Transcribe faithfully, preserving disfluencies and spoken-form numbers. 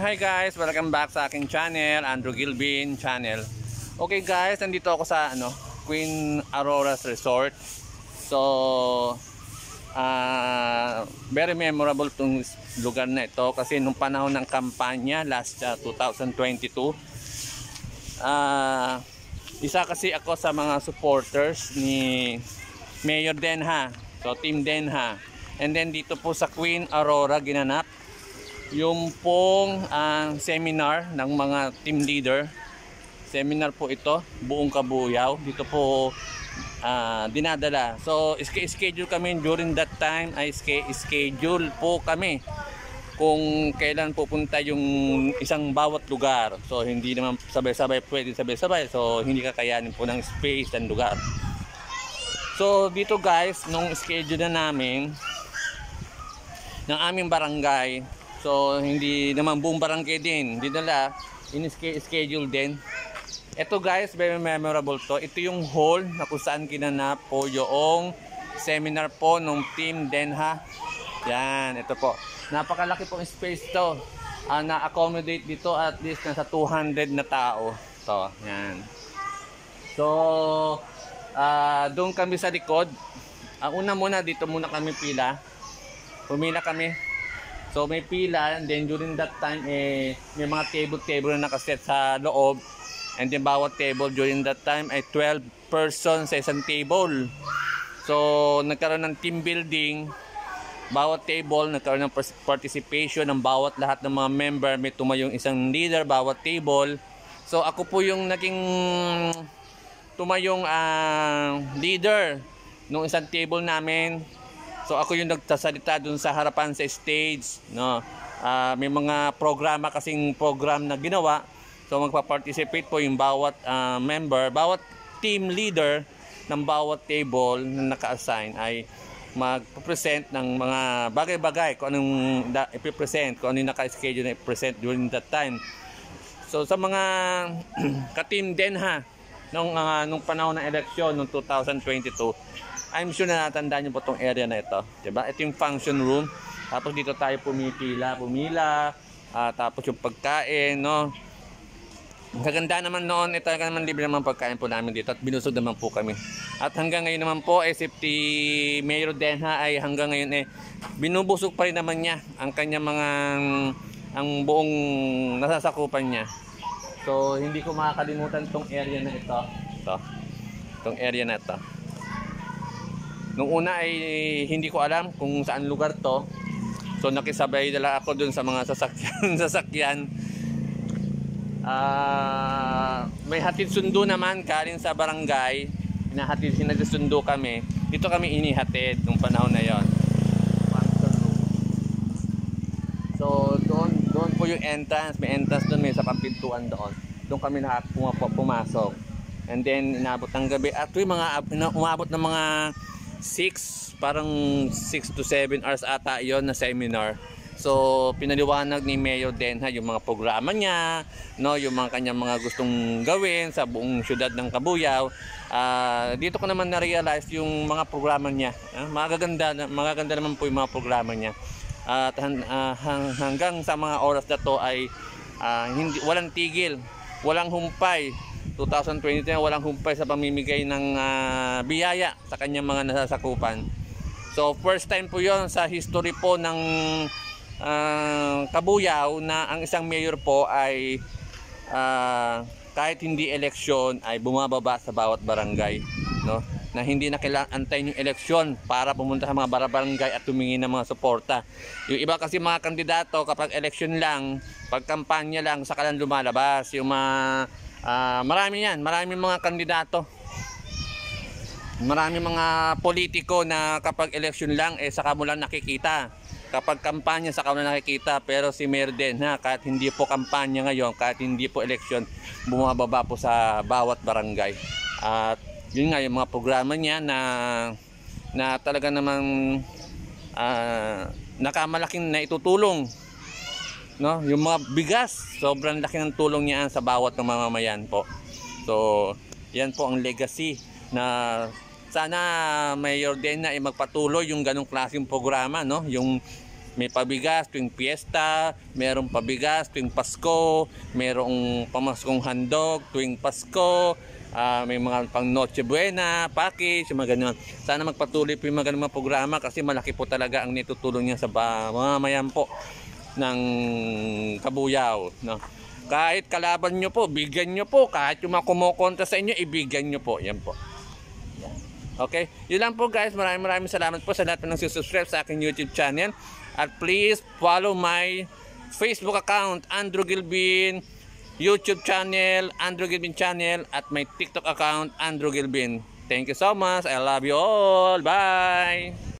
Hi guys, welcome back sa aking channel, Andrew Gilbin channel. Okay guys, nandito ako sa ano, Queen Aurora's Resort. So, uh, very memorable tong lugar na ito kasi nung panahon ng kampanya last uh, two thousand twenty-two, uh, isa kasi ako sa mga supporters ni Mayor Denha, so Team Denha. And then dito po sa Queen Aurora ginanap yung pong uh, seminar ng mga team leader. Seminar po ito, buong Kabuyao. Dito po uh, dinadala. So schedule kami during that time, ay schedule po kami kung kailan pupunta yung isang bawat lugar. So hindi naman sabay-sabay pwede sabay-sabay. So hindi kakayanin po ng space and lugar. So dito guys, nung schedule na namin ng aming barangay, so hindi naman buong barangay din, hindi nila in-schedule din. Ito guys, very memorable to. Ito yung hall na kung saan kinanap po yung seminar po ng Team Denha. Yan, ito po. Napakalaki pong space to. Uh, na-accommodate dito at least nasa two hundred na tao. To, yan. So, uh, doon kami sa likod. Ang uh, una muna, dito muna kami pila. Pumila kami. So may pila, and then during that time eh, may mga table-table na nakaset sa loob. And then bawat table during that time ay twelve persons sa isang table. So nagkaroon ng team building. Bawat table nagkaroon ng participation ng bawat lahat ng mga member. May tumayong isang leader bawat table. So ako po yung naging tumayong uh, leader nung isang table namin. So ako yung nagsasalita dun sa harapan sa stage, no. Uh, may mga programa kasing program na ginawa. So magpa-participate po yung bawat uh, member, bawat team leader ng bawat table na naka-assign ay magpo-present ng mga bagay-bagay kung anong i-present, kung ano yung naka-schedule na i-present during that time. So sa mga ka-team Denha nung uh, nung panahon ng eleksyon noong two thousand twenty-two, I'm sure na natandaan niyo po itong area na ito, diba? Ito yung function room. Tapos dito tayo pumipila, pumila, uh, tapos yung pagkain, no? Kaganda naman noon, ito naman libre naman pagkain po namin dito at binusog naman po kami. At hanggang ngayon naman po, eh, si Mayor Denha ay hanggang ngayon eh, binubusog pa rin naman niya ang kanya mga, ang buong nasasakupan niya. So, hindi ko makakalimutan itong area na ito. Ito. Itong area na ito. Nung una ay hindi ko alam kung saan lugar to. So nakisabay dala ako dun sa mga sasakyan. sasakyan. Uh, may hatid sundo naman galing sa barangay. Hinahatid, sinagsundo kami. Dito kami inihatid nung panahon na yon. So doon, doon po yung entrance. May entrance doon, may sa pintuan doon. Doon kami na pumasok. And then inabot ng gabi. At yung mga umabot ng mga six, parang six to seven hours ata yon na seminar. So pinaliwanag ni Mayor Denha yung mga programa niya, no, yung mga kanyang mga gustong gawin sa buong syudad ng Kabuyao. Uh, dito ko naman na-realize yung mga programa niya. Uh, magaganda, magaganda naman po yung mga programa niya. At uh, uh, hang, hanggang sa mga oras na to ay uh, hindi, walang tigil, walang humpay. two thousand twenty walang humpay sa pamimigay ng uh, biyaya sa kanyang mga nasasakupan. So first time po yon sa history po ng uh, Kabuyao na ang isang mayor po ay uh, kahit hindi eleksyon ay bumababa sa bawat barangay, no? Na hindi na kailangan antayin yung eleksyon para pumunta sa mga barangay at tumingin ng mga suporta. Yung iba kasi mga kandidato kapag eleksyon lang, pag kampanya lang saka lang lumalabas. Yung mga Uh, marami yan, marami mga kandidato, marami mga politiko na kapag election lang eh saka mo lang nakikita, kapag kampanya saka mo lang nakikita. Pero si Mayor Denha, kahit hindi po kampanya ngayon, kahit hindi po election, bumababa po sa bawat barangay. At yun nga yung mga programa niya na na talaga namang uh, nakamalaking na itutulong, no, yung mga bigas, sobrang laki ng tulong niya sa bawat ng mamamayan po. So yan po ang legacy na sana Mayor Denha ay magpatuloy yung ganong klaseng programa, no, yung May pabigas tuwing piyesta, merong pabigas tuwing Pasko, merong pamaskong handog tuwing Pasko, uh, may mga pang Noche Buena, package, mga ganyan. Sana magpatuloy po yung mga ganyan mga programa kasi malaki po talaga ang nitutulong niya sa mamamayan po ng Kabuyao. No? Kahit kalaban nyo po, bigyan nyo po. Kahit yung mga kumukontra sa inyo, ibigyan nyo po. Yan po. Okay? Yun lang po guys. Maraming maraming salamat po sa lahat ng subscribe sa aking YouTube channel. At please follow my Facebook account, Andrew Gilbin, YouTube channel, Andrew Gilbin channel, at my TikTok account, Andrew Gilbin. Thank you so much. I love you all. Bye!